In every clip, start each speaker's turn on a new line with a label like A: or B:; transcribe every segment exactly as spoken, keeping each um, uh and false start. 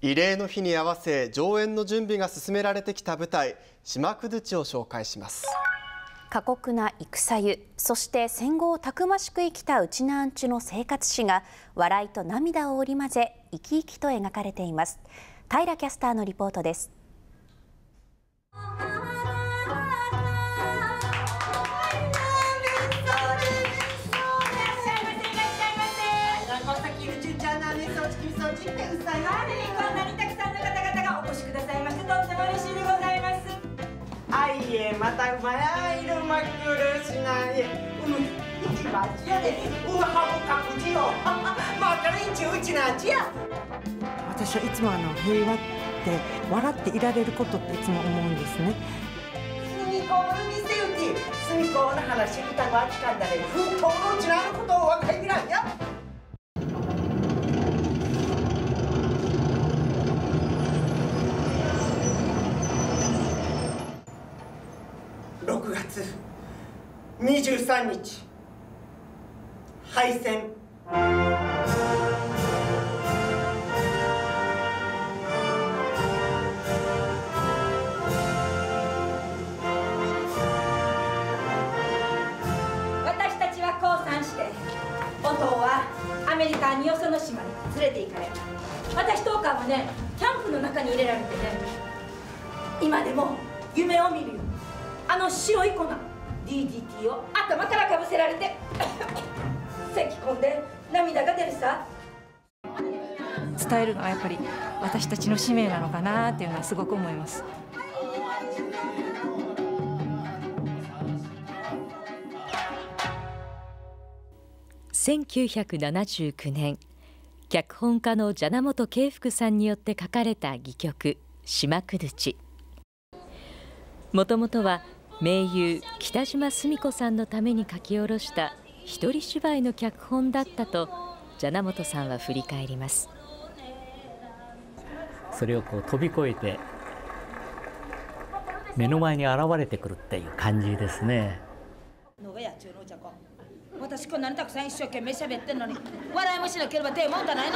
A: 慰霊の日に合わせ上演の準備が進められてきた舞台「島くずち」を紹介します。
B: 過酷な戦湯、そして戦後をたくましく生きたうちなーんちゅの生活史が笑いと涙を織り交ぜ生き生きと描かれています。平キャスターのリポートです。
C: またまやいるまくるしないうん一番やでうはぶかくじよまたりんちうちなんちや。私はいつもあの平和って笑っていられることっていつも思うんですね。隅っこの店行き隅っこの話聞いたばあきかんだねふとのうちなることを若いみらんや。ろくがつにじゅうさんにち敗戦。
D: 私たちは降参してお父はアメリカによその島に連れて行かれ、私とおかんはねキャンプの中に入れられてね、今でも夢を見るよ。あの白い粉 ディーディーティー を頭からかぶせられて咳込んで涙が出るさ。
E: 伝えるのはやっぱり私たちの使命なのかなっていうのはすごく思います。
F: せんきゅうひゃくななじゅうきゅうねん、脚本家の蛇名本慶福さんによって書かれた戯曲「島くずち」。もともとは名優北島澄子さんのために書き下ろした一人芝居の脚本だったと蛇名本さんは振り返ります。
G: それをこう飛び越えて目の前に現れてくるっていう感じですね。
D: 私こんなにたくさん一生懸命喋ってんのに笑いもしなければ手もんかないの。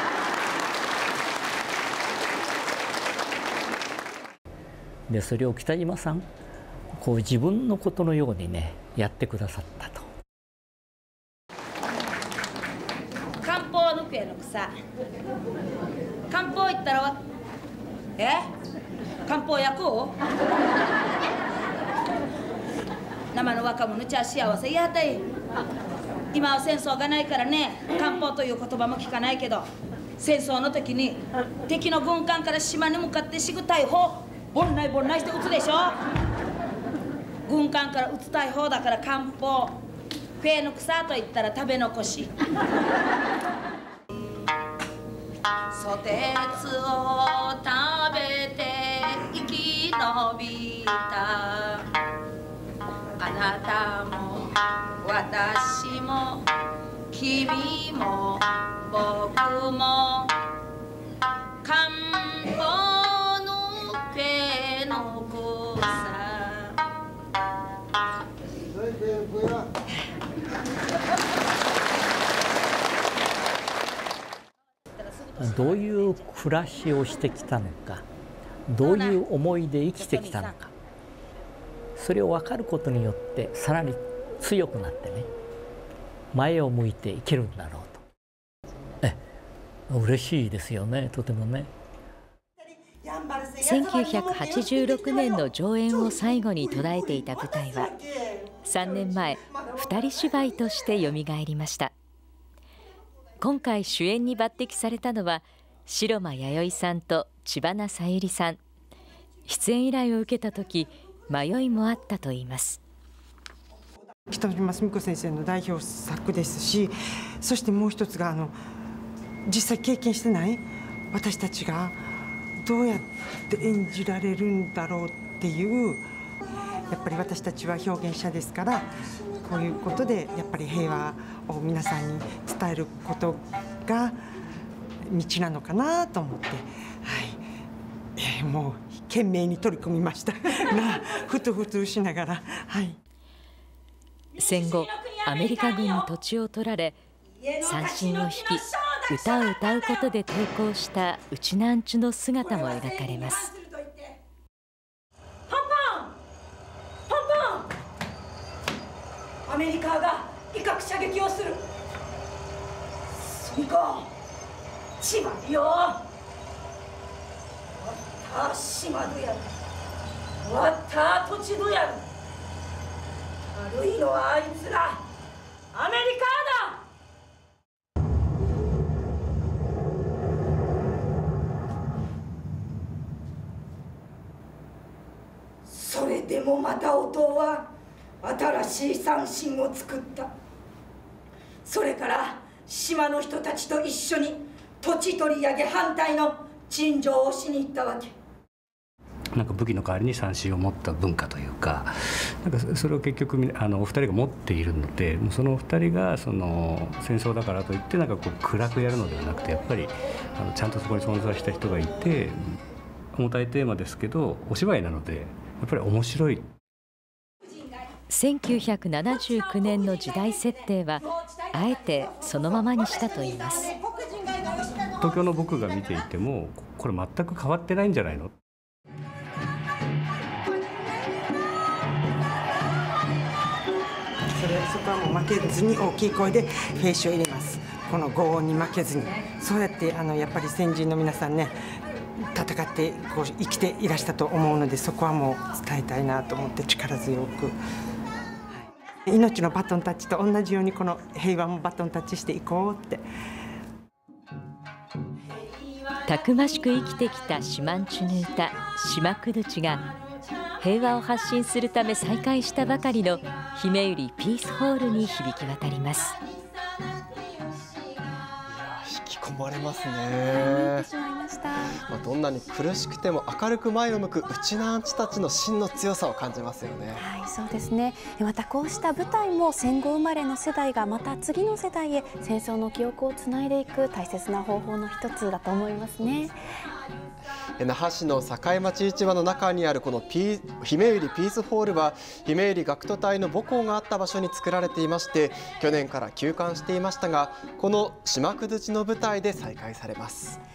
G: でそれを北島さんこう自分のことのようにねやってくださったと。
D: 漢方の笛の草、漢方行ったらえ漢方薬を生の若者ちゃ幸せやったい。今は戦争がないからね漢方という言葉も聞かないけど、戦争の時に敵の軍艦から島に向かってしぐ大砲ぼんないぼんないして撃つでしょ。軍艦から撃つ大砲だから漢方、笛の草と言ったら食べ残し。ソテツを食べて生き延びたあなたも私も君も僕も漢方の笛の草。
G: どういう暮らしをしてきたのか、どういう思いで生きてきたのか、それを分かることによってさらに強くなってね前を向いていけるんだろうと。え嬉しいですよね、とてもね。
F: せんきゅうひゃくはちじゅうろくねんの上演を最後に途絶えていた舞台はさんねんまえ二人芝居としてよみがえりました。今回主演に抜擢されたのは城間弥生さんと知花さゆりさん。出演依頼を受けた時迷いもあったといいます。
C: 北島澄子先生の代表作ですし、そしてもう一つがあの実際経験してない私たちがどうやって演じられるんだろうっていう、やっぱり私たちは表現者ですから、こういうことでやっぱり平和を皆さんに伝えることが道なのかなと思って、はい、えー、もう懸命に取り組みましたなふつふつしながら、はい、
F: 戦後アメリカ軍に土地を取られ三振を引き歌を歌うことで抵抗したウチナーンチュの姿も描かれます。
D: パンパンパンパン、アメリカが威嚇射撃をする。そいこ千葉よ、わった島どやる、わった土地どやる。悪いのはあいつらアメリカだ。それでもまたお父は新しい三振を作った。それから島の人たちと一緒に土地取り上げ反対の陳情をしに行ったわけ。
H: なんか武器の代わりに三振を持った文化というか、なんかそれを結局あのお二人が持っているので、そのお二人がその戦争だからといってなんかこう暗くやるのではなくて、やっぱりあのちゃんとそこに存在した人がいて、重たいテーマですけどお芝居なのでやっぱり面白い。
F: せんきゅうひゃくななじゅうきゅうねんの時代設定はあえてそのままにしたといいます。
H: 東京の僕が見ていてもこれ全く変わってないんじゃないの。
C: それそこはもう負けずに大きい声でフェイシを入れます。この轟音に負けずに、そうやってあのやっぱり先人の皆さんね戦ってこう生きていらしたと思うので、そこはもう伝えたいなと思って力強く、はい、命のバトンタッチと同じようにこの平和もバトンタッチしていこうって。
F: たくましく生きてきたシマンチュの歌島くどちが平和を発信するため再開したばかりのひめゆりピースホールに響き渡ります。
A: 引き込まれますね。まあ、どんなに苦しくても明るく前を向くウチナーンチュたちの芯の強さを感じますよね。
B: はい、そうですね。またこうした舞台も戦後生まれの世代がまた次の世代へ戦争の記憶をつないでいく大切な方法の一つだと思いますね。
A: 那覇市の境町市場の中にあるこのピひめゆりピースホールはひめゆり学徒隊の母校があった場所に作られていまして、去年から休館していましたが、この島くずちの舞台で再開されます。